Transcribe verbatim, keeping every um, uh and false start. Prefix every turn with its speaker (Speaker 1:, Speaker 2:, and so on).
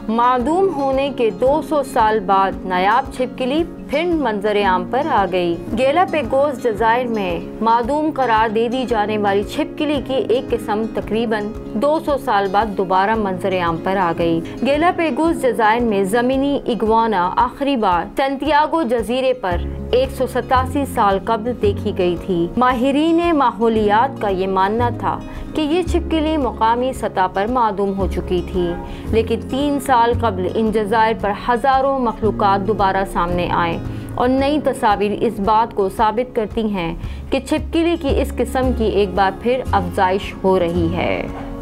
Speaker 1: मादूम होने के दो सौ साल बाद नायाब छिपकली फिर मंजर आम पर आ गई। गैलापागोस जज़ायर में मादूम करार दे दी जाने वाली छिपकली की एक किस्म तकरीबन दो सौ साल बाद दोबारा मंजर आम पर आ गई। गैलापागोस जज़ायर में ज़मीनी इग्वाना आखिरी बार सैंटियागो जजीरे पर एक सौ सतासी साल कबल देखी गई थी। माहिरीन माहौलियात का ये मानना था कि ये छिपकली मुकामी सतह पर मादूम हो चुकी थी, लेकिन तीन साल कबल इन जज़ायर पर हज़ारों मखलूक़ात दोबारा सामने आए और नई तस्वीर इस बात को साबित करती हैं कि छिपकली की इस किस्म की एक बार फिर अफजाइश हो रही है।